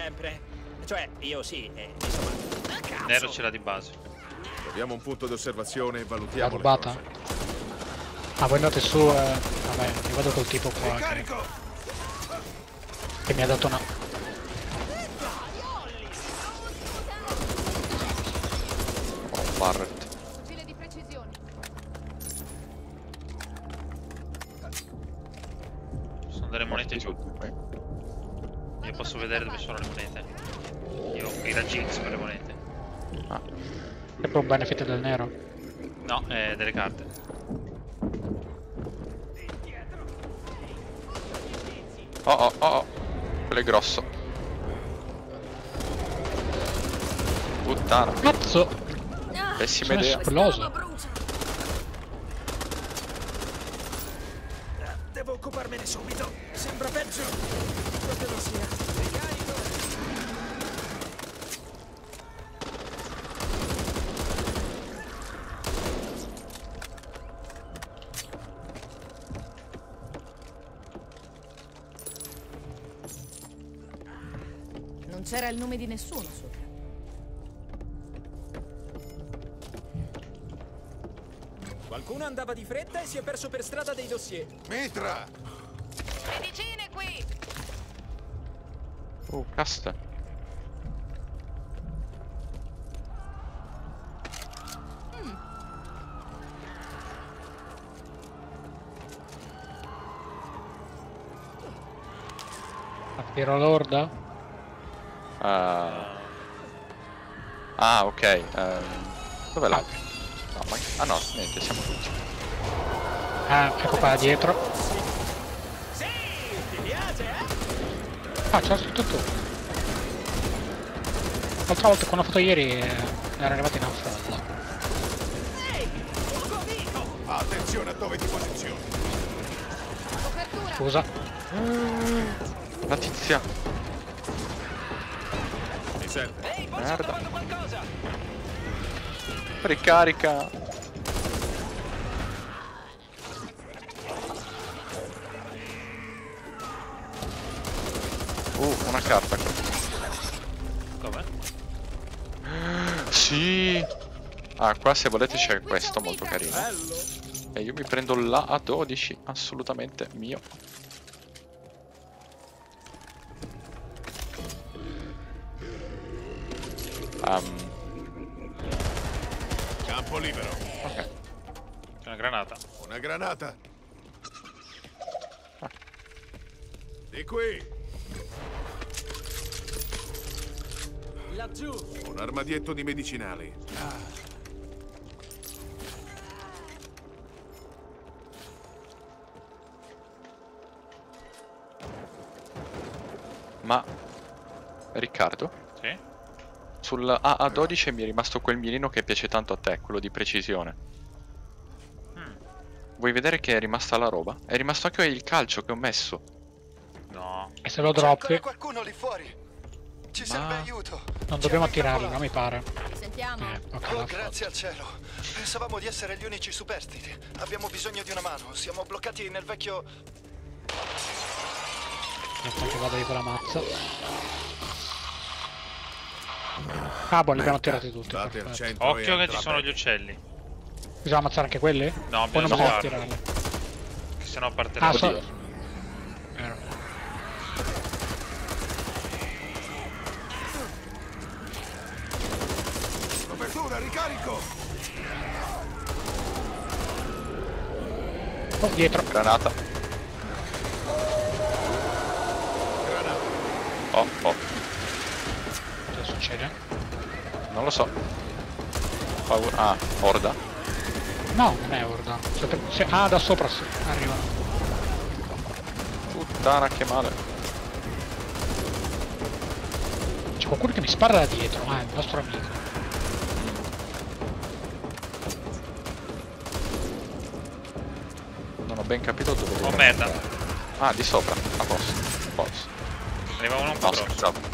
sempre. Cioè, io sì, insomma. Cazzo. Nero ce l'ha di base. Troviamo un punto di osservazione e L'ha valutiamo le rubata? cose. Ah, voi andate su, vabbè, io vado col tipo qua che mi ha dato una... Oh, Barret. Fucile di precisione. Sono delle monete giù. Io posso vedere dove sono le monete. Io ho i raggi X per le monete. Ah. È per un benefit del nero. No, delle carte. Oh oh oh oh. Quello è grosso. Puttana. Cazzo! Pessima Sono idea. esploso. Devo occuparmene subito. Sembra peggio. Proprio non sia. Non c'era il nome di nessuno sopra. Qualcuno andava di fretta e si è perso per strada dei dossier. Mitra! Medicine qui! Casta. Appiro l'orda? Ah, ok. Dov'è la... No, ma... Ah no, niente, siamo tutti. Ah, ecco qua dietro. Sì, ti piace, Ah, c'è tutto tu. L'altra volta quando ho fatto ieri era arrivato in affolla. Ehi, poco amico. Attenzione a dove ti posizioni. Copertura! Scusa. La tizia. Mi serve. Ehi, forse ho Merda. trovato qualcosa. Ricarica. Una carta qua. Dov'è? Sì. Ah, qua se volete c'è questo molto carino. Bello. E io mi prendo la A12, assolutamente mio. Campo libero. Ok. C'è una granata. Una granata. Di qui. Laggiù. Un armadietto di medicinali. Ma Riccardo, Sì? sul AA12 mi è rimasto quel mirino che piace tanto a te, quello di precisione. Vuoi vedere che è rimasta la roba? È rimasto anche il calcio che ho messo. No. E se lo C'è droppi ancora qualcuno lì fuori. Ci serve aiuto. non Ci dobbiamo hanno attirarli, non intrappolato. mi pare. Sentiamo. Ok, Oh, l'ha grazie al cielo. Pensavamo di essere gli unici superstiti. Abbiamo bisogno di una mano. Siamo bloccati nel vecchio... fatto. Aspetta che vado io con la mazza. Ah, buoni, li abbiamo attirati tutti. State al Perfetto. centro Occhio e che ci sono gli uccelli. Bisogna ammazzare anche quelli? No, Poi non bisogna bisogna sparare. attirarli. Che sennò Ah, partiranno. so... Oddio. Vero. Copertura, ricarico. Oh, dietro. Granata. Granata. Oh, oh. Cosa succede? Non lo so. Paura. Ah, Horda. No, non è orda. Ah, da sopra sì. Arrivano. Puttana, che male. C'è qualcuno che mi spara da dietro. Ah, è il nostro amico. Non ho ben capito dove Oh devo merda. andare. Ah, di sopra. A posto. Posso. Arrivavano un po' No, grosso. scherzavo.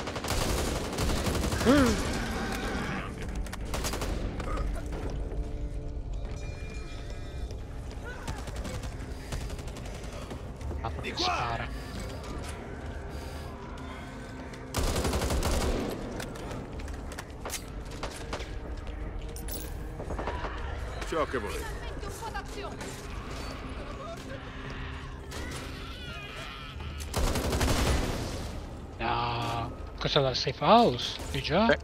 Ah, proprio spara. Ciò che volete. Metti un po' d'azione. No, questo è dal safe house, di già. Sì.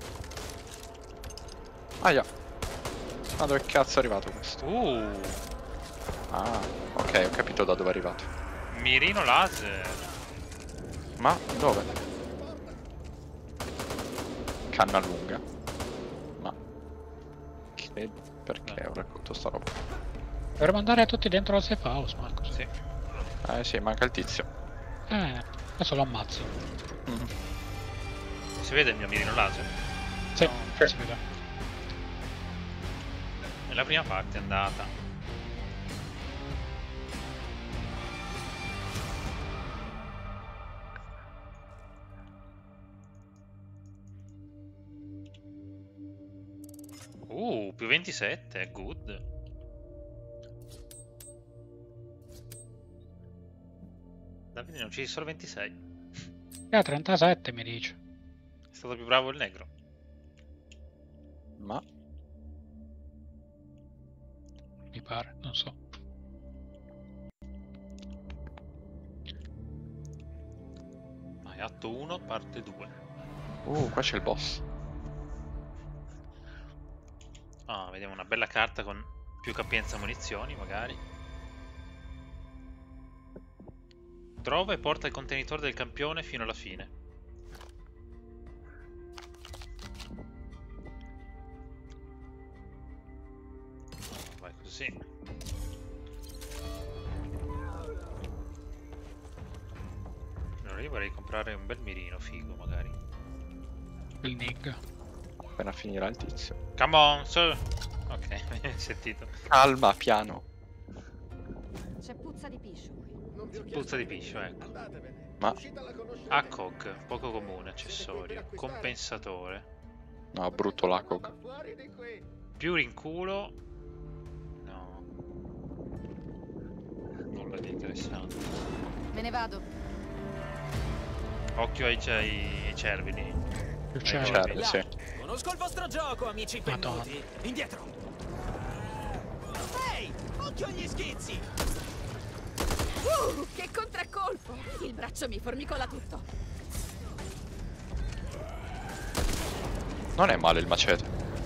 Aia. Ma dove cazzo è arrivato questo? Ah, ok, ho capito da dove è arrivato. Mirino laser. Ma dove? Canna lunga. Ma che... perché ho raccolto sta roba? Dovremmo andare tutti dentro la safe house, Marco. Sì. Sì, manca il tizio. Adesso lo ammazzo. Si vede il mio mirino laser? Sì, si vede. E la prima parte è andata. Più 27, good. Davide ne ha uccisi solo 26. 37 mi dice. È stato più bravo il negro. Ma Mi pare, non so. Vai, atto 1, parte 2. qua c'è il boss. Ah, vediamo una bella carta con più capienza munizioni, magari. Trova e porta il contenitore del campione fino alla fine. Vai così. Allora io vorrei comprare un bel mirino figo, magari. Il Nig. Appena finirà il tizio. Come on, sir. Ok, sentito. Calma, piano. C'è puzza di piscio qui. Puzza di piscio, ecco. Ma ACOG, poco comune, accessorio. Compensatore. no, brutto l'ACOG. Più rinculo. No. Nulla di interessante. Me ne vado. Occhio ai cervi lì. Più Ai cervi. cervi. Sì. Conosco il vostro gioco, amici Madonna. pennuti. Indietro. Ehi, occhio agli schizzi. Che contraccolpo! Il braccio mi formicola tutto. Non è male il macete.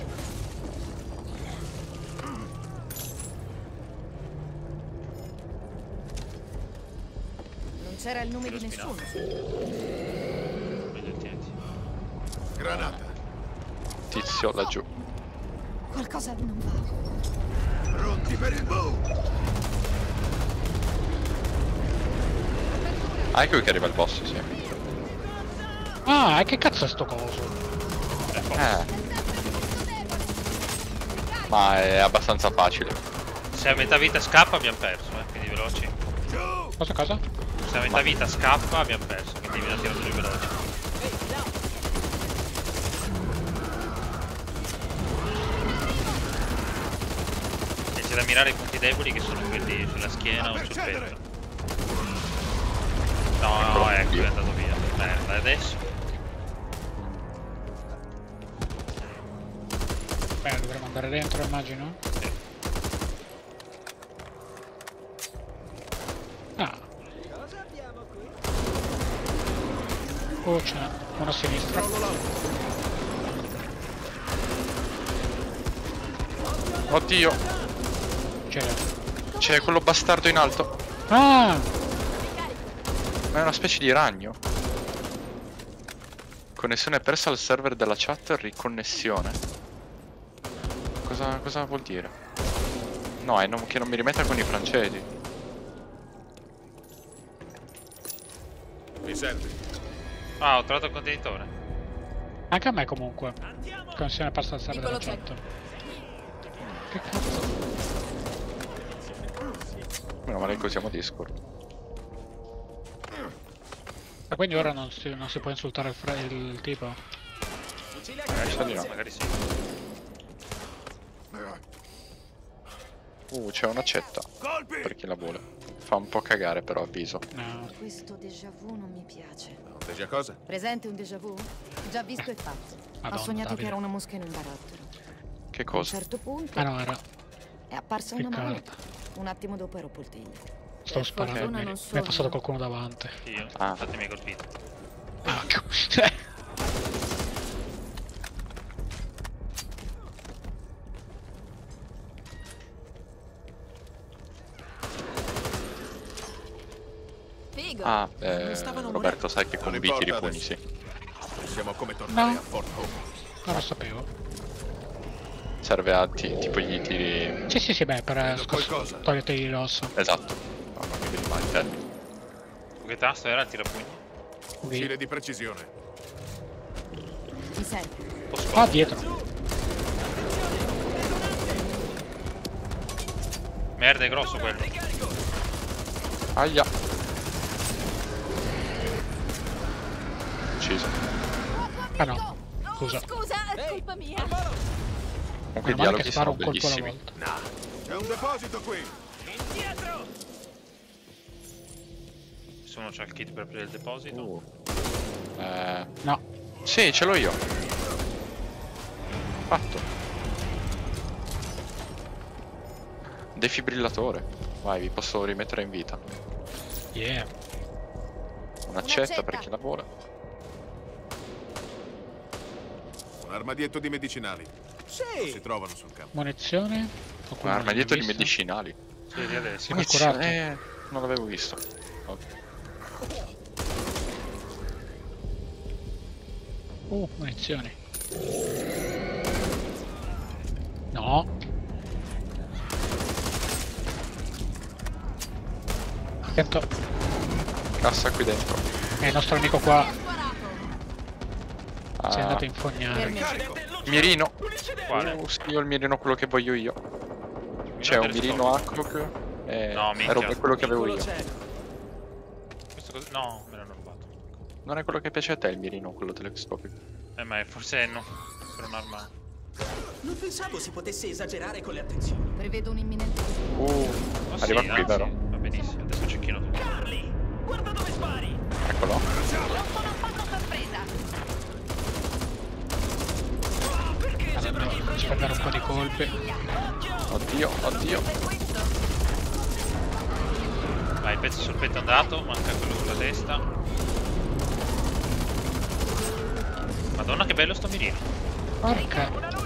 Non c'era il nome di Tiro nessuno. Meglio tienti. Granata. Tizio laggiù. Qualcosa non va. Pronti per il boom. Ah, ecco che arriva il boss, sì. Ah, e che cazzo è sto coso? Ma è abbastanza facile. Se a metà vita scappa abbiamo perso, quindi veloci. Cosa? Se a metà vita scappa abbiamo perso, quindi bisogna tirare giù veloci. E c'è da mirare i punti deboli che sono quelli sulla schiena o sul petto. No, ecco, è andato via. Merda, adesso? Bene, dovremmo andare dentro, immagino. Sì. Ah. Oh, ce n'è uno a sinistra. Oddio, C'è. c'è quello bastardo in alto. Ah! Ma è una specie di ragno. Connessione persa al server della chat, riconnessione. Cosa vuol dire? No, è che non mi rimetta con i francesi. Mi serve. Ah, ho trovato il contenitore. Anche a me comunque. Connessione passa al server della Piccolo chat. Che cazzo? Meno male che usiamo Discord. Ma quindi ora non si può insultare il tipo? Magari sa di no. Magari sì. C'è un'accetta. Colpi. Per chi la vuole. Fa un po' cagare però, avviso. No. Questo déjà vu non mi piace. Sai già cosa? Presente un déjà vu? Già visto e fatto. Madonna, Ho sognato Davide. che era una mosca in un barattolo. Che A un cosa? certo punto... Ah no, era È apparsa Che una mano. carta. Un attimo dopo ero poltiglia. Sto Per sparando. fortuna Mi non è sono- passato qualcuno davanti. Io, Ah. infatti mi hai colpito. Ah, Figo. Ah, stavano Roberto sai che con Non B tiri importa pugni, adesso. sì. Pensiamo a come tornare No. a Fort Hope. non lo sapevo. Serve a tipo gli tiri... Sì, beh, per Vedo qualcosa. toglierti di rosso. Esatto. No, non mi vedi mai in termini. Che tasto era il tirapugni? Fucile di precisione. Mi serve. Ah, dietro. Merda, è grosso quello. Aia. Ucciso. Ah no, scusa. Scusa, è colpa mia. Comunque i Meno male dialoghi che sparo sono un colpo alla bellissimi. volta. C'è un deposito qui. Nessuno c'ha il kit per aprire il deposito. No, Sì, ce l'ho io. Fatto. Defibrillatore. Vai, vi posso rimettere in vita. yeah. Un'accetta per chi la vuole. Un armadietto di medicinali. Si trovano sul campo. Munizione. Un Qualcuno armadietto di l'ha visto? medicinali. Sì, di adesso. Sì, curato. Non l'avevo visto. Ok. Munizioni. No. Attento. Cassa qui dentro. È il nostro amico qua. Si è Ah, andato a infognare. Ricarico. mirino. Quale? Sì, io ho il mirino quello che voglio io. C'è un mirino Hancock. No, minchia. Era quello che avevo io. Questo cosa... No, me l'hanno rubato. Non è quello che piace a te il mirino, quello telescopico. Ma è forse no. Per un'arma. Non pensavo si potesse esagerare con le attenzioni. Prevedo un imminente. Oh, Arriva sì, qui, anzi, vero? Va benissimo, adesso cecchino tu. Carly, guarda dove spari. Eccolo. Non fanno sorpresa. Allora, devo spendere un po' di colpi. Oddio, oddio. Vai, pezzo sul petto andato, manca quello sulla testa. Madonna che bello sto mirino. Porca.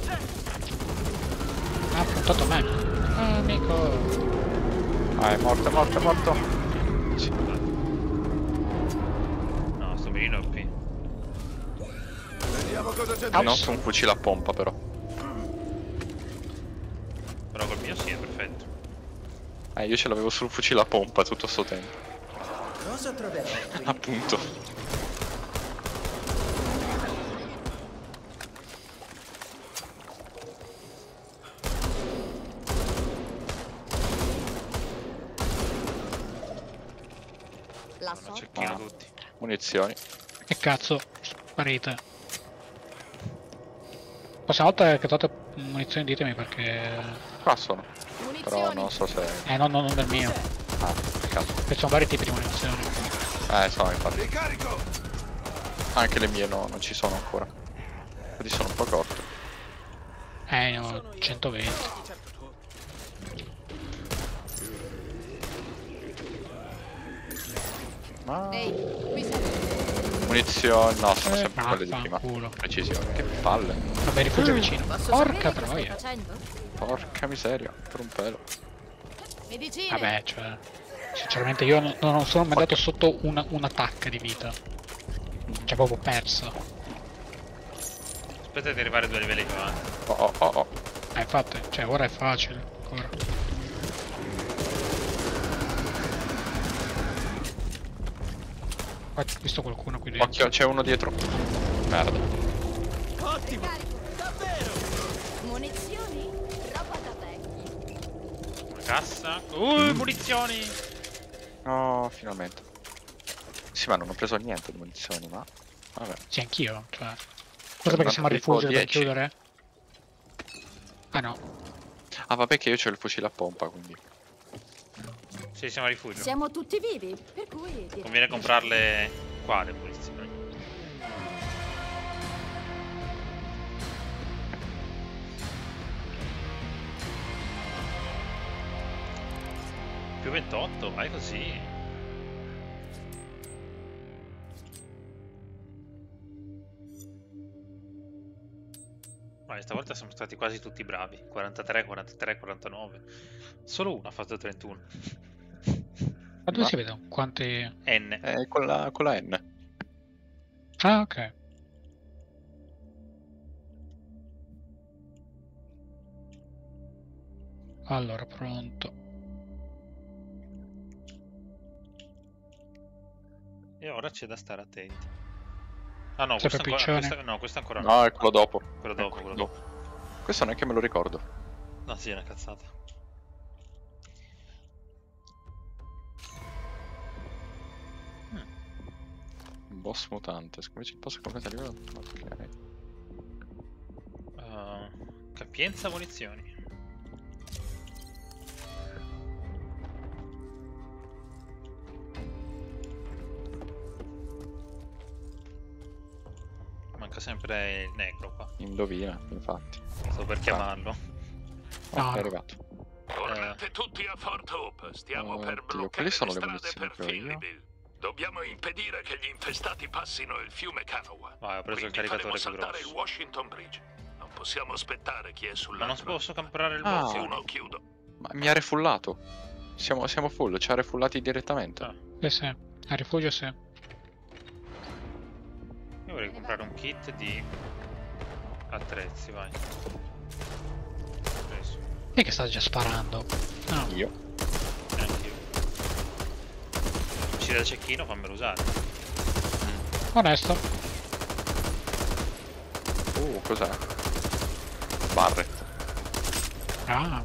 Ha puntato a me. Ah, amico. Ah, è morto, è morto, è morto. Sì. No, sto mirino è OP. Vediamo cosa c'è Non dentro. su un fucile a pompa però. Però col mio sì, è perfetto. Io ce l'avevo sul fucile a pompa tutto sto tempo. Cosa troverò qui? Appunto. La Fanno so. cecchino Ah. tutti. Munizioni. Che cazzo. Sparite. Prossima volta che trovate munizioni ditemi perché... Qua sono. Però Munizioni. non so se... no, non del mio. Ah, peccato. Ci sono vari tipi di munizioni. So, infatti. Ricarico. Anche le mie no, non ci sono ancora. Quindi sono un po' corto. Ne ho 120. Ma... Ehi, qui sei. Munizioni... No, sono sempre quelle di prima. Vaffanculo. Precisione. Che palle. Vabbè, rifugio vicino. Posso Porca sapere cosa stai troia. facendo? Porca miseria. Per un pelo. Medicine. Vabbè, cioè... Sinceramente io non sono mai andato sotto una tacca di vita. Cioè proprio perso. Aspetta di arrivare 2 livelli più avanti. Oh. Infatti, cioè ora è facile. Ancora. Qua ho visto qualcuno qui dentro. Occhio, c'è uno dietro. Merda. Ottimo. Davvero. Munizioni? Roba da vecchi. Una cassa. Munizioni! No, finalmente. Sì, ma non ho preso niente di munizioni, ma... Vabbè. Sì, anch'io, cioè... Cosa perché siamo a tipo rifugio per 10. chiudere? Ah no. Ah, vabbè che io c'ho il fucile a pompa, quindi... Sì, siamo a rifugio. Siamo tutti vivi, per cui direi- Conviene comprarle qua le munizioni. 2,28, vai così. Vai, stavolta siamo stati quasi tutti bravi. 43, 43, 49. Solo uno ha fatto 31. Ma dove si vedono quanti... N. Con la N. Ah, ok. Allora, pronto. E ora c'è da stare attenti. Ah no, Sempre questo ancora, piccione. no, questo ancora no. No, è quello dopo. Quello dopo, Ecco, quello dopo. Questo neanche me lo ricordo. No, sì, è una cazzata. Boss mutante. Come ci posso completare livello? Ok. Capienza munizioni. Manca sempre il negro qua. Indovina, infatti. Sto per chiamarlo. No, È no. arrivato. Tornate tutti a Fort Hope. Stiamo per Oddio, bloccare quali sono le le strade munizioni per che ho io? Finleyville. Dobbiamo impedire che gli infestati passino il fiume Kanawha. Vai, ho preso il Quindi caricatore faremo più saltare il grosso. Washington Bridge. Non possiamo aspettare chi è Ma sull'altro. non posso comprare il Ah. boss. Uno, chiudo. Ma mi ha refullato. Siamo full, ci ha refullati direttamente. Ah. Sì. A rifugio sì. Io vorrei comprare un kit di attrezzi, vai. Preso. E che sta già sparando? No. Io. Neanche io. Uscire da cecchino, fammelo usare. Onesto. Cos'è? Barret. Ah,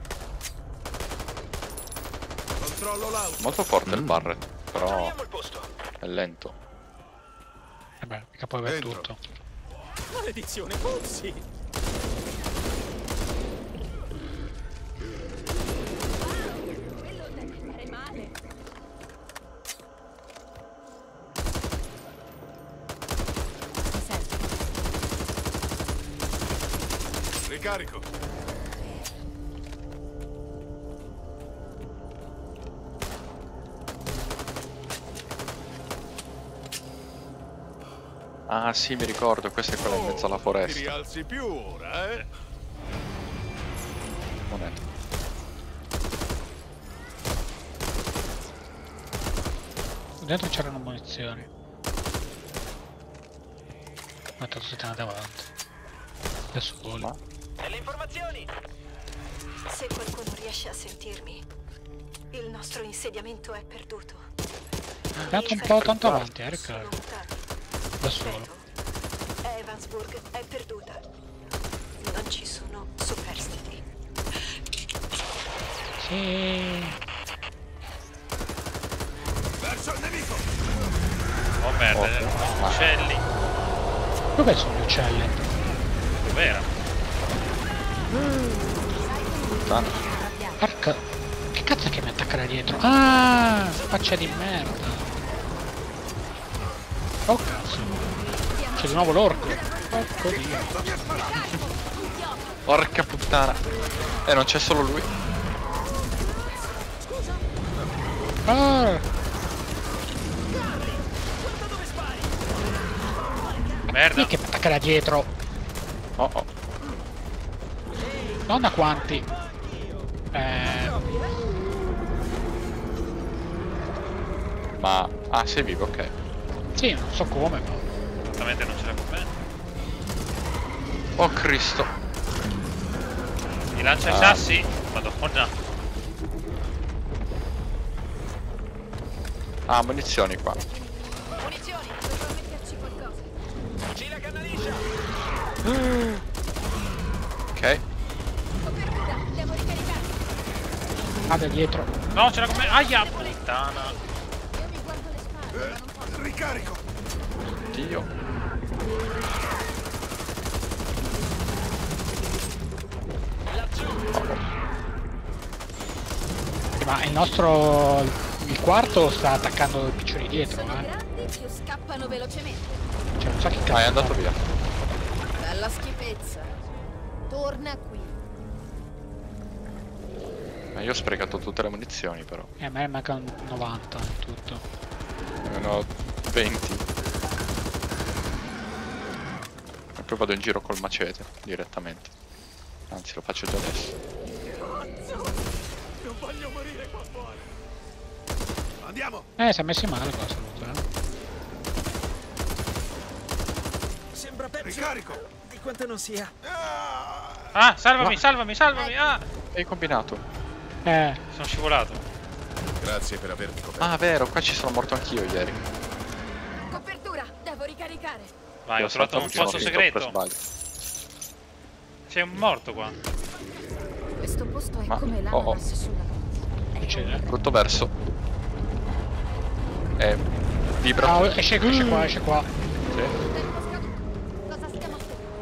Controllo l'auto. Molto forte il Barret, però Controlliamo il posto. è lento. vabbè, mica puoi avere Dentro. tutto. Maledizione, Puzzi! Quello deve fare male. Mi serve. Ricarico. Ah sì, mi ricordo, questa è quella in mezzo alla Ti foresta. rialzi più ora, eh? Moneta. Dentro c'erano munizioni. Ma tanto siete andati avanti. Da soli. Ma? Delle informazioni. Se qualcuno riesce a sentirmi, il nostro insediamento è perduto. Andato un po' tanto avanti, Eric. Da solo. Evansburg è perduta. Non ci sono superstiti. Sì. Verso il nemico. Oh merda, uccelli. Dove sono gli uccelli? Dov'era? Puttana. Porca. Che cazzo è che mi attacca da dietro? Ah, faccia di merda. Oh cazzo. C'è di nuovo l'orco. Porco dio. Porca puttana. Non c'è solo lui. Ah, Merda. chi che mi attacca da dietro? Oh oh. Non da quanti. Ma... Ah, sei vivo, ok. Sì, non so come, ma... Esattamente non ce l'ha con me. Oh Cristo. Mi lancia i Ah. sassi. Madonna. Ah, munizioni qua. Munizioni, dovrò metterci qualcosa. Fucile a canna liscia. Ok. Copertura, devo ricaricare. Ah, da dietro. No, ce l'ha con me. Aia, puttana. Io mi guardo le spalle, ma non posso. Ricarico. Dio. Ma il nostro... Il quarto sta attaccando i piccioni dietro, Sono eh. grandi, più scappano velocemente. Cioè, non so che cazzo. Ah, è andato fa. via. Bella schifezza. Torna qui. Io ho sprecato tutte le munizioni però. A me mancano 90 in tutto. Ne ho 20. E poi vado in giro col macete direttamente. Anzi, lo faccio già adesso. Non voglio morire qua fuori. Andiamo. Si è messi male qua salute. Sembra peggio Ricarico. di quanto non sia. Ah, salvami, salvami, salvami. Ah, Hai combinato? sono scivolato. Grazie per avermi coperto. Ah, vero, qua ci sono morto anch'io ieri. Copertura, devo ricaricare. Vai, Io ho trovato un sono pozzo finito per segreto. sbaglio. C'è un morto qua. Questo posto è Ma- come l'ananas sulla pizza. Succede? Brutto verso. Vibra. Ah, esce qua, esce qua. Sì. Tempo scaduto. Cosa stiamo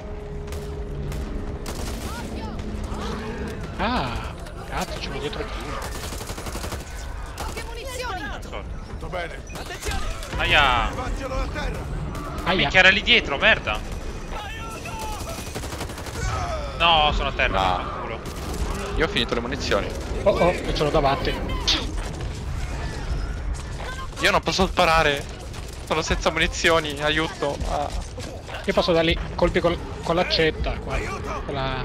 aspettando? Ah, cazzo, ce l'ho dietro il culo. Poche munizioni. Tutto bene. Aia. Faccialo a terra. Aia. Minchia, era lì dietro, merda. No, sono a terra, Ah. fanculo. Io ho finito le munizioni. Oh, e ce l'ho davanti. Io non posso sparare. Sono senza munizioni, aiuto. Ah. Io passo da lì, colpi con l'accetta qua. Con la...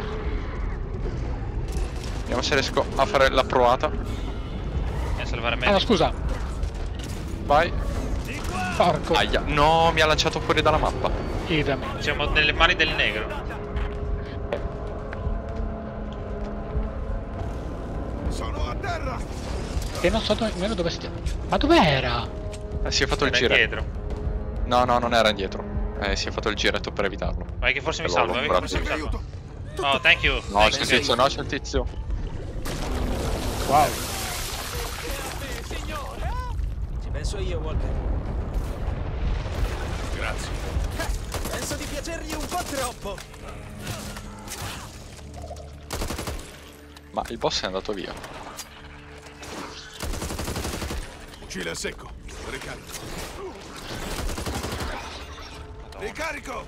Vediamo se riesco a fare la provata. E salvare me. Ah, no, scusa. Vai. Porco. Aia. No, mi ha lanciato fuori dalla mappa. Idem. Siamo nelle mani del negro. Sono a terra. E non so nemmeno dove stia. Ma dov'era? Si è fatto il Era giretto. indietro. No, no, non era indietro. Si è fatto il giretto per evitarlo. Vai che forse mi Allora, salva, vai che forse mi salva. Aiuto. Oh, thank you. No, Thank c'è il you. tizio, no, c'è il tizio. Wow. Ci penso io, Walker. Grazie. Penso di piacergli un po' troppo. Ma il boss è andato via. Fucile a secco. Ricarico. Ricarico.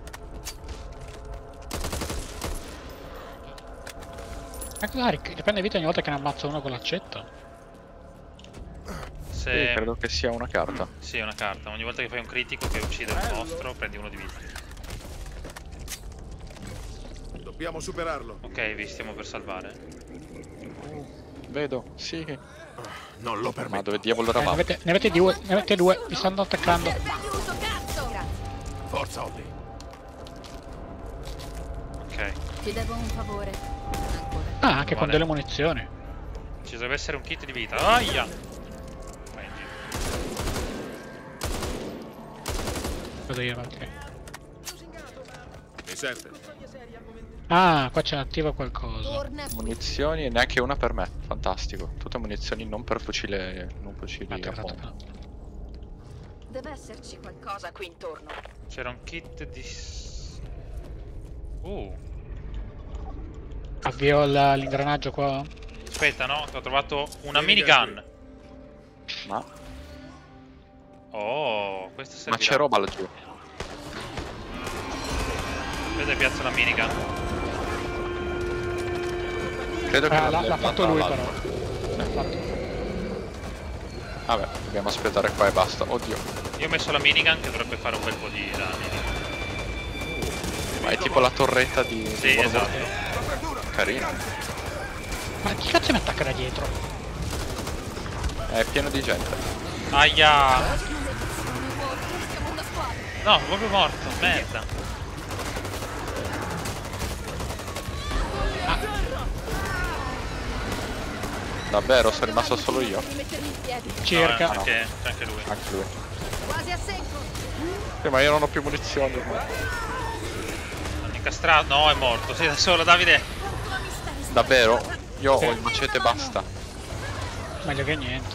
Ma cosa riprende vita ogni volta che ne ammazzo uno con l'accetta? Sì, Se... credo che sia una carta. Sì, è una carta. Ogni volta che fai un critico che uccide un mostro, prendi uno di vita. Dobbiamo superarlo. Ok, vi stiamo per salvare. Vedo, sì. Non lo Ma permetto. dove diavolo Ne eravamo? avete due, vi stanno attaccando. D'aiuto, cazzo. Grazie. Forza, Holly. Ok. Ti devo un favore. Ancora. Ah, anche con Vale. delle munizioni. Ci deve essere un kit di vita. Aia! Vai in giro. Cosa io, ok. Mi serve. Ah, qua c'è attiva qualcosa. Torna qui. Munizioni e neanche una per me. Fantastico. Tutte munizioni non per fucile. Non fucili Ah, a cazzo, pompa. no. Deve esserci qualcosa qui intorno. C'era un kit di... Avvio l'ingranaggio qua. Aspetta, no? Ho trovato una Minigun. minigun. Ma, Oh, questo ma servirà. c'è roba laggiù. Aspetta, piazzo la minigun. Credo che Ah, l'abbia l'ha fatto data lui all'altro. però. L'ha fatto. Vabbè, dobbiamo aspettare qua e basta. Oddio. Io ho messo la minigun che dovrebbe fare un bel po' di danni. Ma è tipo la torretta di... Sì, di World of esatto. Carino. Ma chi cazzo mi attacca da dietro? È pieno di gente. Aia! Siamo una squadra. No, proprio morto, merda. Davvero, sono rimasto solo io. Rimettermi in piedi. Circa. No, c'è anche lui. Anche lui. Quasi a secco. Ma io non ho più munizioni. Hanno incastrato. No, è morto. Sei da solo, Davide. Davvero? Io ho il macete e basta. Meglio che niente.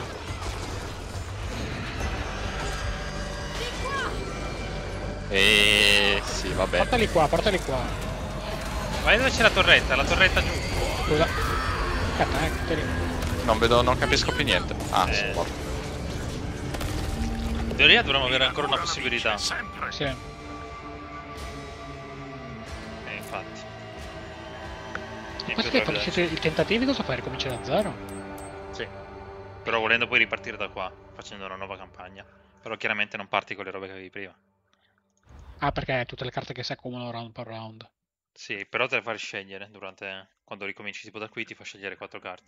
Sì, vabbè. Portali qua, portali qua. Vai dove c'è la torretta giù. Scusa. Aspetta, te lì. Non vedo, non capisco più niente. Ah, sono morto. In teoria dovremmo avere ancora una possibilità. Sempre. Sì. Infatti. E Ma più se dovrebbe siete i tentativi cosa fai? Ricominci da zero? Sì. Però volendo poi ripartire da qua, facendo una nuova campagna. Però chiaramente non parti con le robe che avevi prima. Ah, perché tutte le carte che si accumulano round per round. Sì, però te le fai scegliere durante... Quando ricominci tipo da qui ti fa scegliere 4 carte.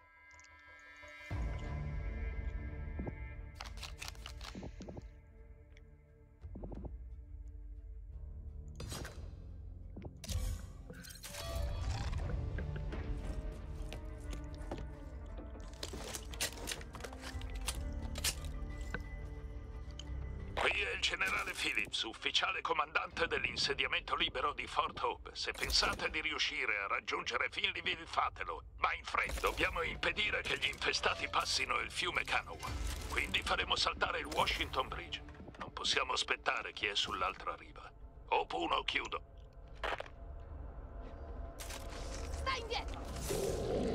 Qui è il generale Phillips, ufficiale comandante dell'insediamento libero di Fort Hope. Se pensate di riuscire a raggiungere Finleyville, fatelo. Ma in fretta, dobbiamo impedire che gli infestati passino il fiume Kanawha. Quindi faremo saltare il Washington Bridge. Non possiamo aspettare chi è sull'altra riva. Opuno, chiudo. Stai indietro!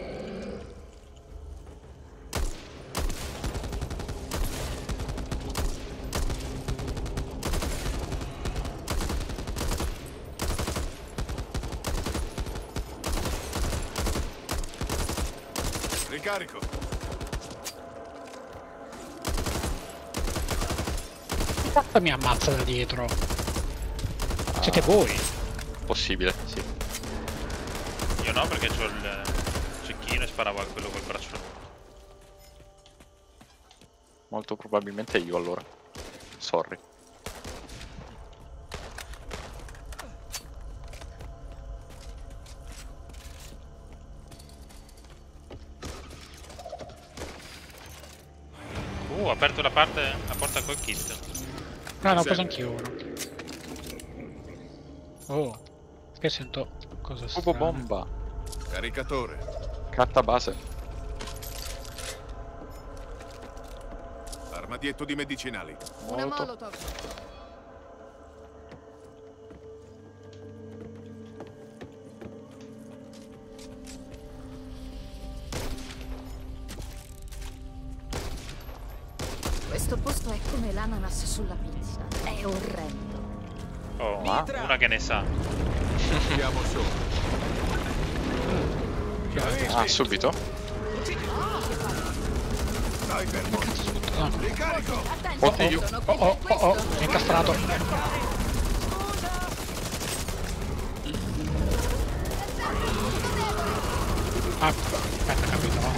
Ricarico. Che cazzo mi ammazza da dietro? Siete voi? Possibile, sì. Io no, perché c'ho il cecchino e sparavo a quello col braccio lungo. Molto probabilmente io allora. Sorry. Ho aperto la porta col kit. No, ho preso anch'io uno. Oh, che sento cosa Cubo strano. bomba. Caricatore. Carta base. Armadietto di medicinali. Una Molotov. molotov. Questo posto è come l'ananas sulla pizza. È orrendo. Oh, Mitra! una che ne sa. Siamo solo. Ah, subito? Dai, fermo. No. Ricarico. Attento, Oddio. sono qui Oh, per oh, oh, questo. mi è incastrato. Ah, aspetta, capito, no?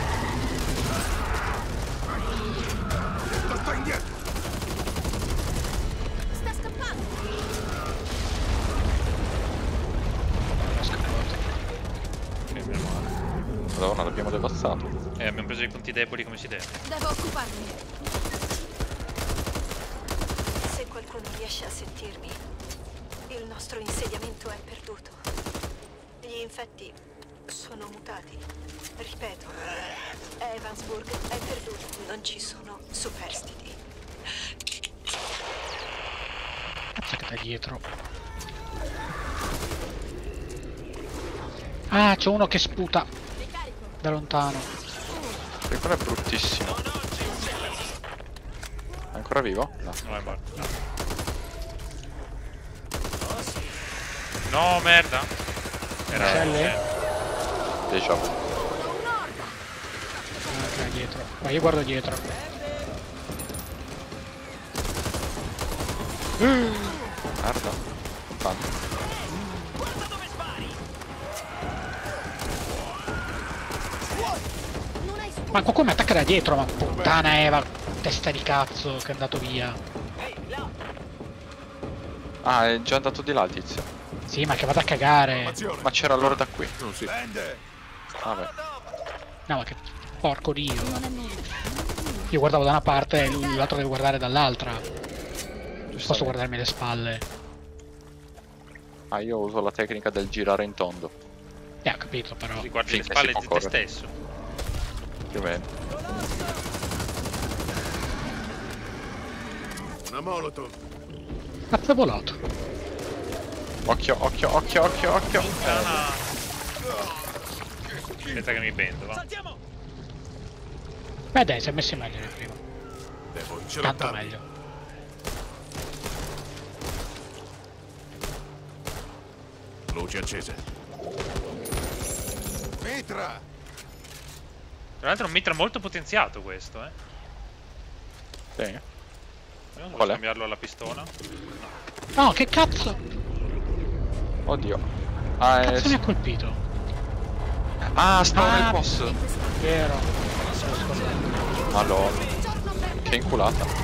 Sto indietro. Sta scappando. È scappato. Meno male. Madonna, l'abbiamo devassato. Abbiamo preso i punti deboli come si deve. Devo occuparmi. Se qualcuno riesce a sentirmi, il nostro insediamento è perduto. Gli infetti sono mutati. Ripeto, Evansburg è perduto. Non ci sono superstiti. Cazzo che da dietro. Ah, c'è uno che sputa da lontano. E quello è bruttissimo. È ancora vivo? No. No, è morto. No, merda. Era... Celle? Déjà vu. Ok, dietro. Ma io guardo dietro. Merda. Tanto. Ma qualcuno mi attacca da dietro, ma puttana Eva, testa di cazzo che è andato via. Ah, è già andato di là il tizio. Sì, ma che vada a cagare. Formazione. Ma c'era allora da qui. Non si prende. Vabbè. No, ma che porco dio. Non è nulla. Io guardavo da una parte e l'altro deve guardare dall'altra. Non posso Giustamente. guardarmi le spalle. Ah, io uso la tecnica del girare in tondo. Ho capito però. Così guardi le Finché spalle si può di te correre. stesso. Più o meno. Una molotov. Cazzo è volato. Occhio, occhio, occhio, occhio, occhio. Aspetta che mi pento, va. Beh dai, si è messi meglio di prima. Devo Tanto incelottarli. meglio. Luci accese. Mitra! Tra l'altro è un mitra molto potenziato questo, Sì. Devo Qual è? scambiarlo alla pistola. No, che cazzo? Oddio. Ah, Cazzo mi ha colpito? ah, sto nel boss. Vero. Madonna. Che inculata.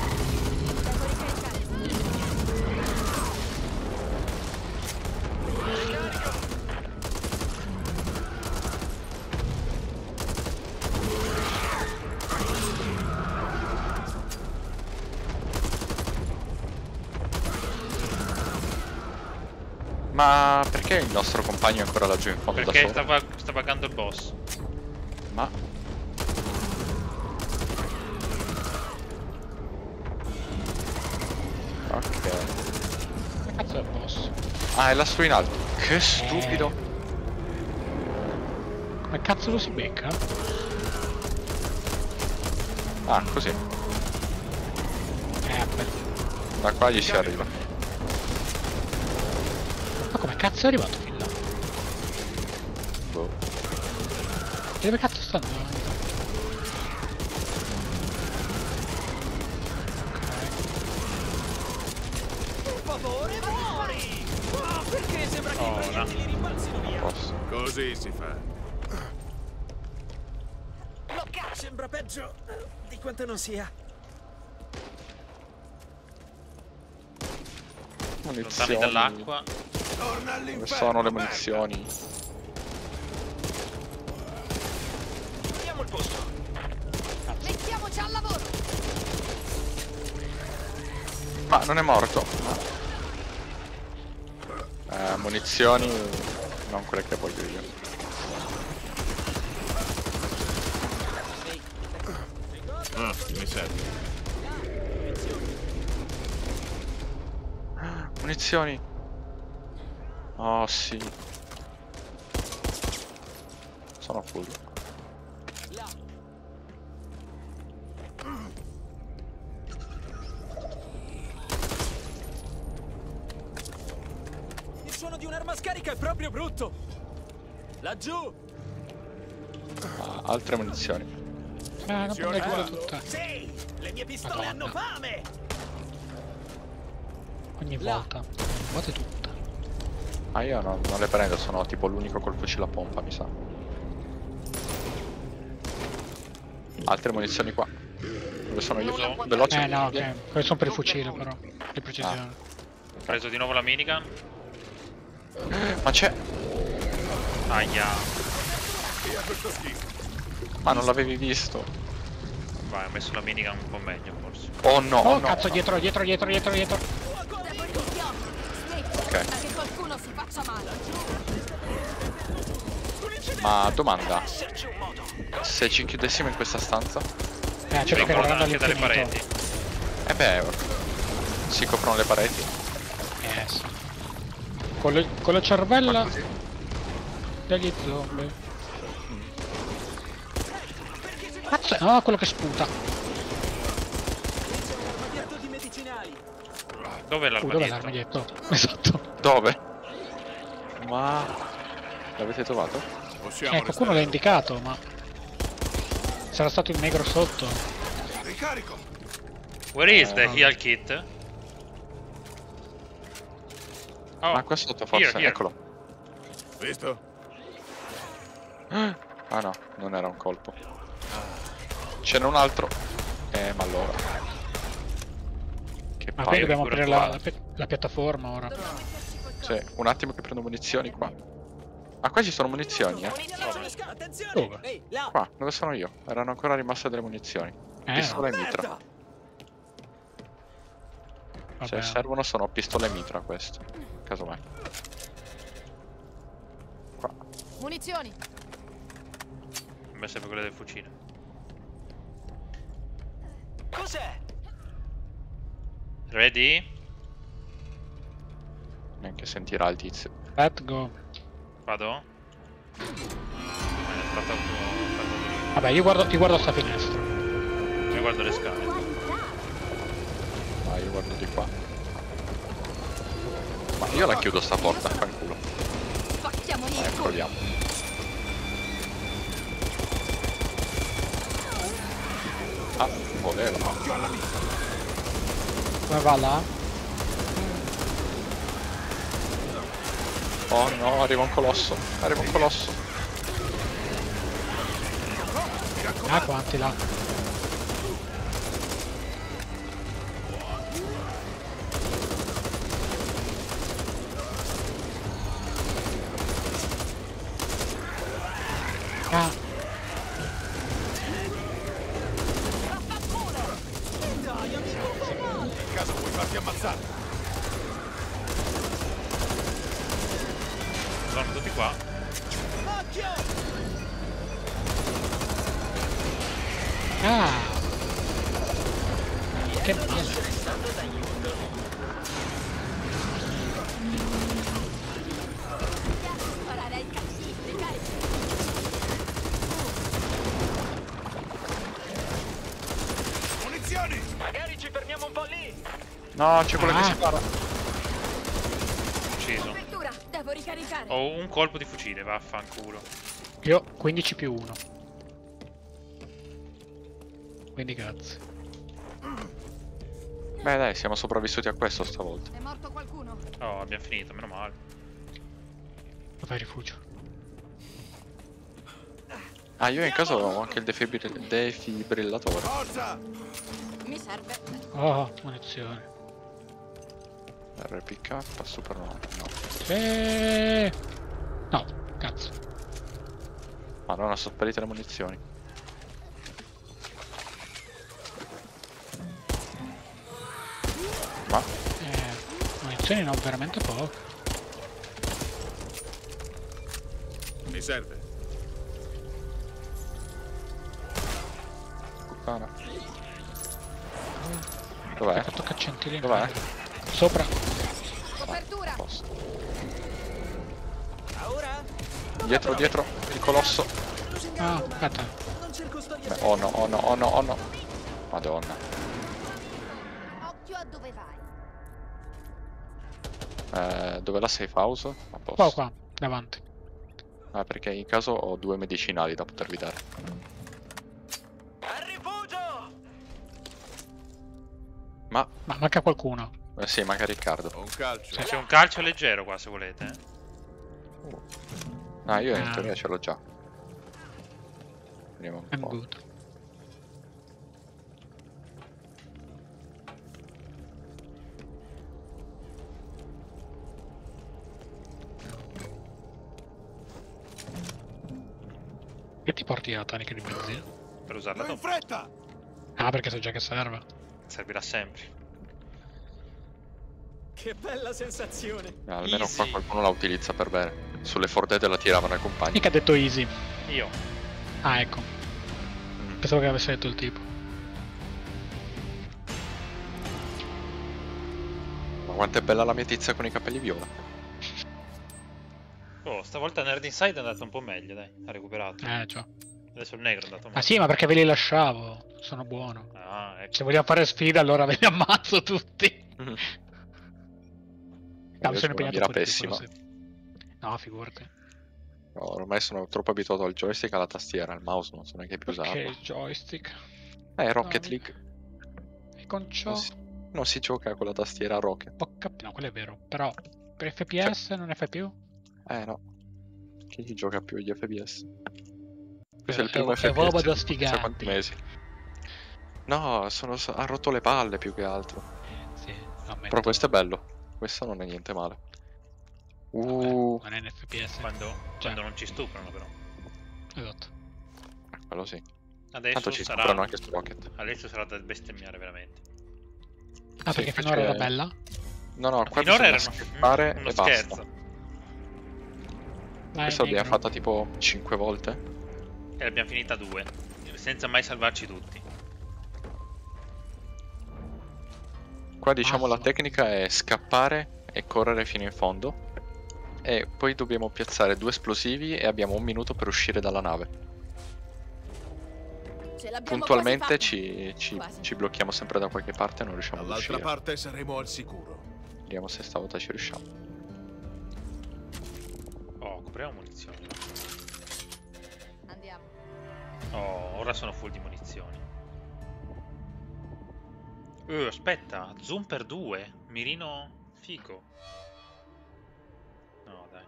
Ma perché il nostro compagno è ancora laggiù in fondo da Perché solo? sta vagando il boss. Ma... ok. Che cazzo è il boss? Ah, è lassù in alto. Che stupido. Come cazzo lo si becca? Ah, così. Vabbè. Da qua gli si arriva. Ma come cazzo è arrivato fin là? Boh. E dove cazzo sta andando? Per favore, muori! Oh, perché sembra che i proiettili rimbalzino via? Posso. Così si fa. Sembra peggio di quanto non sia. Lontani Munizioni. dall'acqua. Torna Dove all'inferno! sono le merda. munizioni? Vediamo il posto. Mettiamoci al lavoro! Ma non è morto. Munizioni. Non quelle che voglio io. Ah, mi serve. Munizioni. Oh sì. Sono full. Il suono di un'arma scarica è proprio brutto. Laggiù. Ah, altre munizioni. Non prende quella tutta. Sì, le mie pistole Madonna. hanno fame. Ogni volta. Vuote tutta. Ah, io non le prendo, sono tipo l'unico col fucile a pompa, mi sa. Altre munizioni qua. Dove sono io? Veloce. No, ok. Quelle sono per il fucile però. Di precisione. Ho preso di nuovo la minigun. Ma c'è. Aia. Via questo schifo. Ma non l'avevi visto. Vai, ho messo la minigun un po' meglio forse. Oh no, Oh no. cazzo, no. dietro. Devo dirti, Ok. che qualcuno si faccia male. Ma domanda. Se ci chiudessimo in questa stanza? C'è che Vengono guardando anche dalle all'infinito. pareti. Beh, si coprono le pareti. Sì. Con la cervella Così. degli zombie. Cazzo, no, quello che sputa. Armadietto di medicinali. Dov'è Dov'è l'armadietto? l'armadietto? Esatto. Dove? Ma... l'avete trovato? Possiamo Qualcuno l'ha restare. indicato, ma... sarà stato il negro sotto. Ricarico. Where is the heal kit? Oh, Ma qua sotto forse, here. eccolo. Visto? Ah no, non era un colpo. Ce n'è un altro. Ma allora. Che Ma paio poi di dobbiamo aprire la curatuali. piattaforma ora. Sì, un attimo che prendo munizioni qua. Ah, qua ci sono munizioni, Attenzione. Dove? Ehi, là. Qua, dove sono io? Erano ancora rimaste delle munizioni. Pistola e mitra. Merda. Se Vabbè. servono sono pistole e mitra queste. Casomai. Qua. Munizioni. A me serve quella del fucile. Cos'è? Ready? Neanche sentirà il tizio. Let's go. Vado? È stato un... Vabbè, io guardo sta finestra. Io guardo le scale. Ah, io guardo di qua. Ma io la chiudo sta porta, fanculo. Facciamogli il culo. Proviamo. Ah, voleva. Come va là? Oh no, arriva un colosso. Arriva un colosso. Ah, quanti là? Ah, In caso vuoi farti ammazzare? Sono tutti qua. ah. Che male. Munizioni! Magari ci fermiamo un po' lì. No, c'è quello che Ah. si para. Ucciso. Apertura, devo ricaricare. Ho un colpo di fucile, vaffanculo. Io ho 15 più 1. Quindi grazie. Beh dai, siamo sopravvissuti a questo stavolta. È morto qualcuno? Oh, abbiamo finito, meno male. Dov'è il rifugio? Ah, io in caso ho anche il defibrillatore. Forza! Mi serve. Oh, munizioni. RPK, super no. Sì. No, cazzo. Madonna, sono sparite le munizioni. Ma Munizioni no, veramente poco. Mi serve. puttana. Hai Dov'è? fatto caccentini. Dov'è? Sopra. Copertura. Posto. Ora? Dietro, dietro, il colosso. Ah, aspetta. Non cerco storie. Beh, oh no, oh no, oh no, oh no. Madonna. Occhio a dove vai. Dove la safe house? A posto. Qua, qua, davanti. Ah, perché in caso ho 2 medicinali da potervi dare. Al rifugio! Ma, Ma manca qualcuno. sì, magari Riccardo. Ho un calcio. C'è un calcio leggero qua se volete. Ah, io in Ah. teoria ce l'ho già. Vediamo un I'm po'. good. Che ti porti la tanica di benzina? Per usarla In dopo. fretta! Ah, perché so già che serve. Servirà sempre. Che bella sensazione. Almeno qua Easy. qualcuno la utilizza per bene. Sulle fordette la tiravano i compagni. Mica ha detto easy. Io. Ah, ecco. Pensavo che avesse detto il tipo. Ma quanto è bella la mia tizia con i capelli viola. Oh, stavolta Nerd Inside è andato un po' meglio, dai. Ha recuperato. Già. Adesso il negro è andato Ah meglio. sì, ma perché ve li lasciavo? Sono buono. Ah, ecco. Se vogliamo fare sfida, allora ve li ammazzo tutti. Mhm. No, mi Io sono sono una impegnato mira un po' di più, pessima. quello sì. No, figurati. No, ormai sono troppo abituato al joystick e alla tastiera, il mouse non so neanche più usarlo. Perché il joystick? Rocket No, League. E con ciò... Non si gioca con la tastiera a Rocket. No, quello è vero. Però per FPS non ne fai più? No. Chi gli gioca più gli FPS? Questo è il È primo è FPS. roba da in chissà quanti sfiganti. mesi. No, ha rotto le palle più che altro. Sì, lo ammetto. Però questo è bello. Questo non è niente male. Non è in FPS. Quando non ci stuprano, però. Esatto. Quello sì. Adesso Tanto ci sarà. stuprano anche su Rocket. Adesso sarà da bestemmiare veramente. Ah, Sì, perché finora era bella? No, qua Finora bisogna era skippare uno e basta. scherzo. Questa l'abbiamo fatta tipo 5 volte. E l'abbiamo finita 2. Senza mai salvarci tutti. Qua diciamo la Mazza. tecnica è scappare e correre fino in fondo. E poi dobbiamo piazzare 2 esplosivi e abbiamo 1 minuto per uscire dalla nave. Ce l'abbiamo Puntualmente quasi fatta. Quasi. ci blocchiamo sempre da qualche parte e non riusciamo ad Dall'altra uscire. parte saremo al sicuro. Vediamo se stavolta ci riusciamo. Oh, compriamo munizioni. Andiamo. Oh, ora sono full di munizioni. Aspetta, zoom per 2. Mirino figo. No, dai.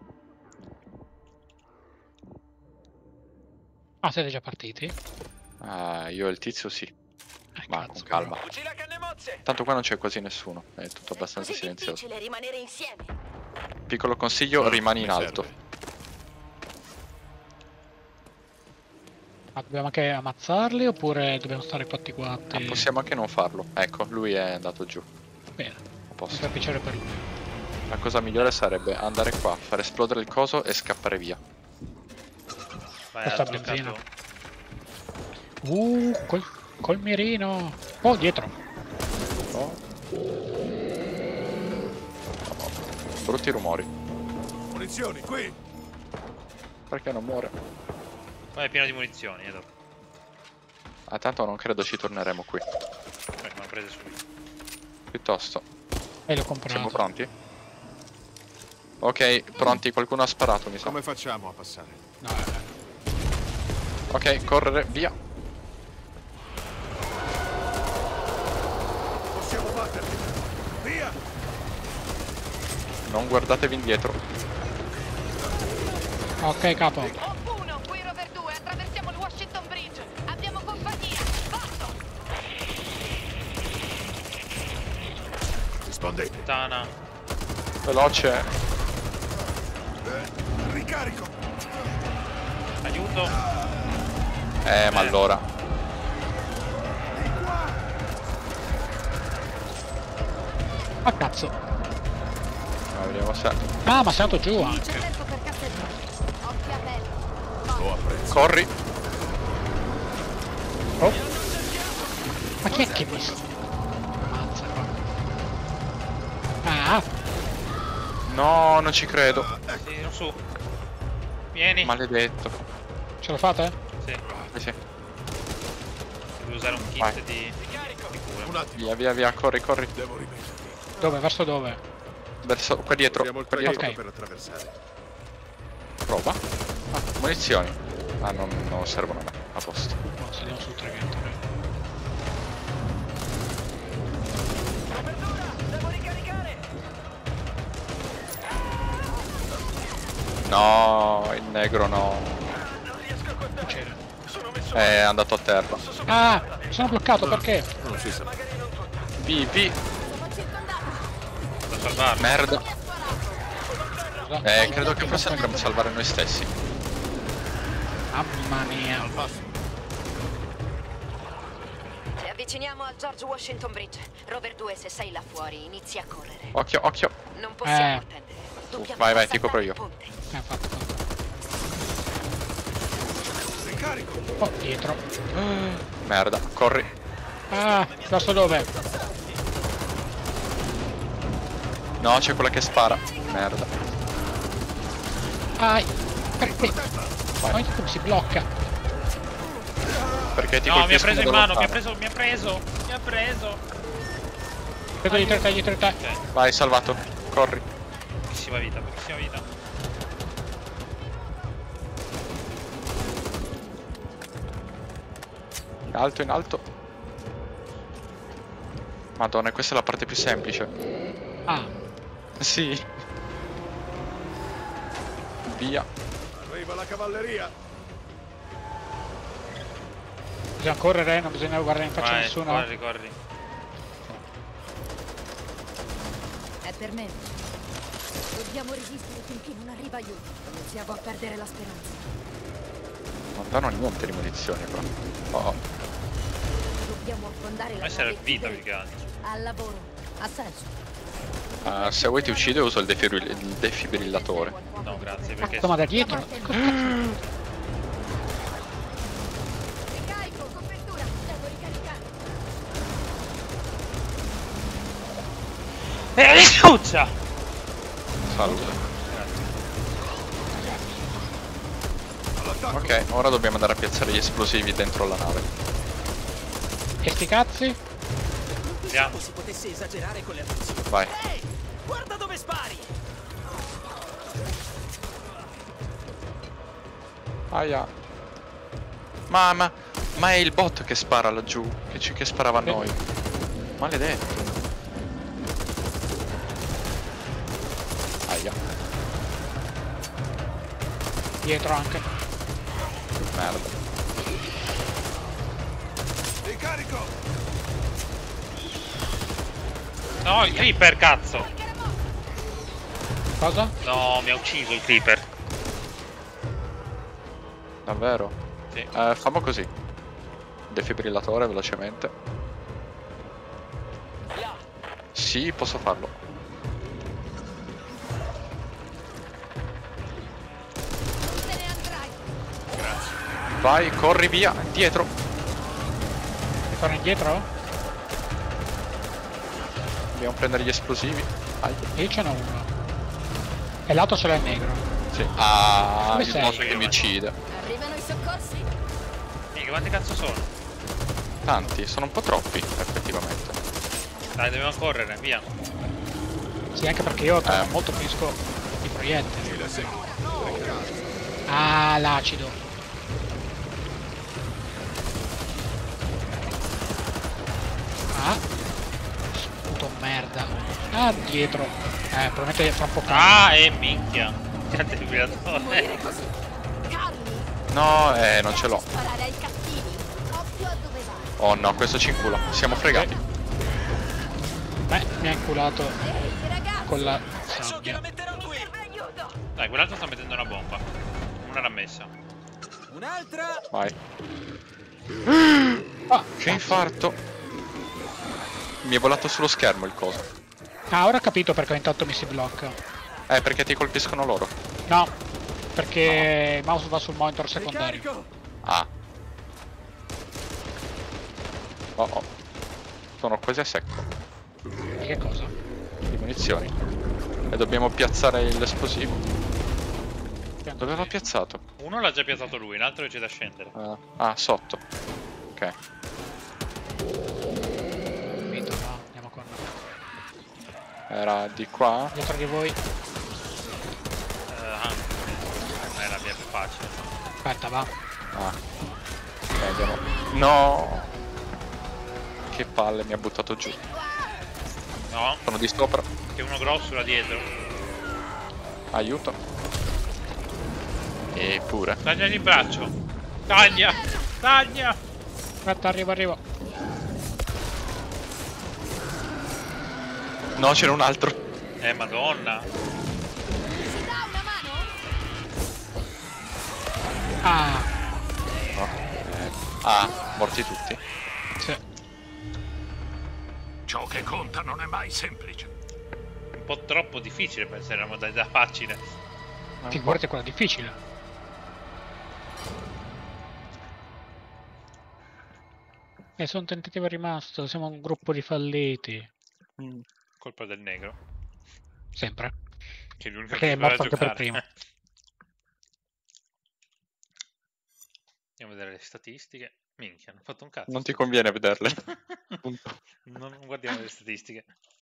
Ah, siete già partiti? Io e il tizio sì. Ma cazzo, con calma. Fucile a canne mozze! Tanto qua non c'è quasi nessuno. È tutto abbastanza Così silenzioso. difficile rimanere insieme. Piccolo consiglio, rimani in Mi alto. serve. Ma dobbiamo anche ammazzarli oppure dobbiamo stare fatti quanti? Possiamo anche non farlo. Ecco, lui è andato giù. Bene, A mi posto. fa piacere per lui. La cosa migliore sarebbe andare qua, far esplodere il coso e scappare via. Vai, Questa ha benzina. giocato. Col mirino. Oh, dietro. Oh. Brutti rumori. Munizioni, qui! Perché non muore? Vai, è pieno di munizioni, dopo. Ah, tanto non credo ci torneremo qui. Ma prese subito. Piuttosto. E l'ho comprato. Siamo pronti? Ok, pronti. Qualcuno ha sparato, mi sa. Come facciamo a passare? No, Ok, correre, via. Possiamo batterli! Via! Non guardatevi indietro. Ok, capo. Uno, qui Rover 2, attraversiamo il Washington Bridge. Abbiamo compagnia. Fatto! Rispondete. Puttana. Veloce. Ricarico! Aiuto. Ma allora. Ah, cazzo. Vediamo se. Ah, ma sei andato giù C'è anche. tempo per cassettare. Occhio aperto. Lo apprezzo. Corri. Oh. Ma chi è che mi sta? Ammazza qua. Ah, No, non ci credo. Tiro su. Vieni. Maledetto. ce lo fate? Sì. Sì. Devo usare un kit Vai. di cura. Un attimo, Via, via, via. Corri, corri. devo rimettermi. Dove? Verso dove? Verso qua dietro. Abbiamo il Qua dietro. traghetto Ok. per attraversare. Prova. Ah, munizioni. Ah, non servono a me. A posto. No, saliamo sul traghetto. Devo ricaricare! No, il negro no. Non c'era. È andato a terra. Ah, mi sono bloccato perché? Non si sa. Vivi. Da salvarlo. Merda. Scusa. Credo che forse dovremmo salvare noi stessi. Mamma mia. Ci avviciniamo al George Washington Bridge. Rover 2, se sei là fuori, inizi a correre. Occhio, occhio. Non possiamo Eh. attendere. Dobbiamo Vai, vai, ti saltare copro il io. ponte. Fatto. Ricarico! Oh, dietro. Merda, corri. Ah, verso dove? No, c'è quella che spara. Merda. Ah, perché? Ma come si blocca? Perché ti No, mi ha colpiscono preso in da mano, lontano. mi ha preso. Dietro di te, dietro di te. Ok, Vai, salvato. Corri. pochissima vita, pochissima vita. In alto, in alto. Madonna, questa è la parte più semplice. Ah, Sì. Via. Arriva la cavalleria! bisogna correre, non bisogna guardare in faccia a Vai, nessuno. corri, corri. È per me. Dobbiamo resistere finché non arriva aiuto. Iniziamo a perdere la speranza. Non danno niente di munizioni qua. Oh. Dobbiamo affondare A la me serve nave vita Fidel. più che altro. Al lavoro. Ha senso. Se vuoi ti uccide uso il defibrillatore. No, grazie, perché Cazzo, ma da dietro? Ricarico, copertura. Devo ricaricare. Ciuccia! Salute. Ok, ora dobbiamo andare a piazzare gli esplosivi dentro la nave. E sti cazzi? Andiamo. Si potesse esagerare con le attenzioni. Vai. Ehi! Guarda dove spari! Aia. Ma è il bot che spara laggiù, che sparava a noi. Maledetto. Aia. Dietro anche. Merda. Ricarico! No, il creeper, cazzo! Cosa? No, mi ha ucciso il creeper. Davvero? Sì. Fammo così. Defibrillatore velocemente. Sì, posso farlo. Te ne andrai. Vai, corri via. Dietro. Torno indietro? Dobbiamo prendere gli esplosivi. Aia. Io ce n'ho uno. E l'altro ce l'ha il negro. Sì. Ah, Dove il sei? boss che mi uccide. Arrivano i soccorsi. Mica, quanti cazzo sono? Tanti, sono un po' troppi, effettivamente. Dai, dobbiamo correre, via. Sì, anche perché io trovo molto fresco i proiettili. Ah, l'acido. Ah. Sputo merda. Ah, dietro. Probabilmente fra un po' Ah, minchia. Che defibrillatore. Morire così. Calmi. No, non ce l'ho. Sparare ai cattivi. Occhio a dove vai. Oh no, questo ci incula. Siamo fregati. Beh, mi ha inculato Ehi, ragazzi. con la So che la sabbia. metterò qui. Serve aiuto. Dai, quell'altro sta mettendo una bomba. Una l'ha messa. Un'altra. Vai. Ah, Che infarto. Mi è volato sullo schermo il coso. ah, ora ho capito perché intanto mi si blocca. Perché ti colpiscono loro. No, perché il mouse va sul monitor secondario. Ricarico. Ah. Oh oh. Sono quasi a secco Che cosa? di munizioni. E dobbiamo piazzare l'esplosivo. Dove l'ho piazzato? Uno l'ha già piazzato lui, l'altro c'è da scendere. Sotto. Ok. Capito, no? Andiamo con... Era di qua. Dietro di voi. Non è la via più facile. Aspetta, va. Ah. Ok, andiamo. No. Che palle, mi ha buttato giù. No, Sono di sopra. che uno grosso là dietro. Aiuto. E pure. Tagliagli il braccio. Taglia! Taglia! Aspetta, arrivo. No, c'era un altro. Madonna. Si dà una mano? Ah, No. Morti tutti. sì. Ciò che conta non è mai semplice. Un po' troppo difficile per essere una modalità facile. Figurati quella difficile. E sono un tentativo rimasto, siamo un gruppo di falliti. Colpa del negro. Sempre. Che è l'unico Che è che poteva morto anche per giocare. primo. Andiamo a vedere le statistiche. Minchia, hanno fatto un cazzo. Non ti conviene vederle. Punto. Non guardiamo le statistiche.